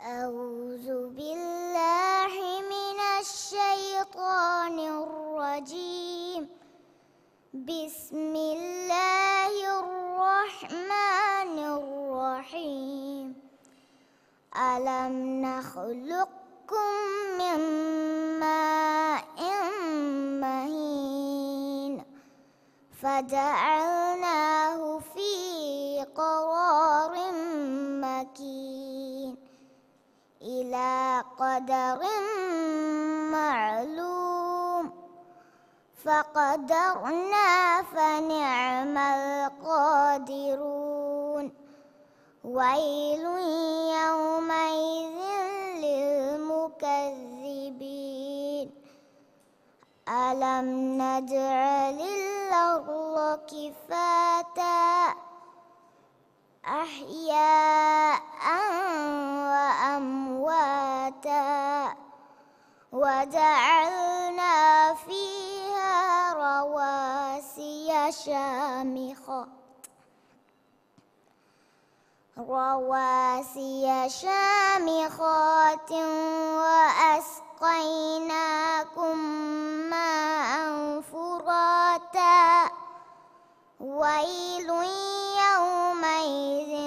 أعوذ بالله من الشيطان الرجيم. بسم الله الرحمن الرحيم. ألم نخلقكم من ماء مهين فجعلناه في قرار مكين إلى قدر معلوم فقدرنا فنعم القادرون. ويل يومئذ للمكذبين. ألم نجعل الأرض كفاتا أحياء وأمواتا وجعلنا فيها رواسي شامخات وأسقيناكم ماء فراتا. ويل يومئذ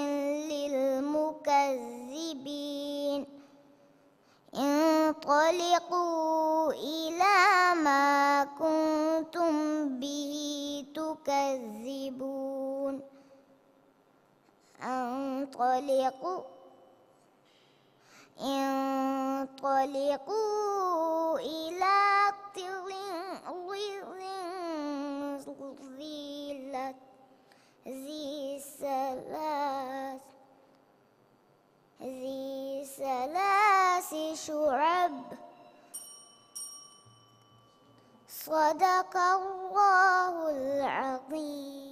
للمكذبين. انطلقوا إلى ما كنتم به تكذبون. انطلقوا إلى ذي ثلاث شعب. صدق الله العظيم.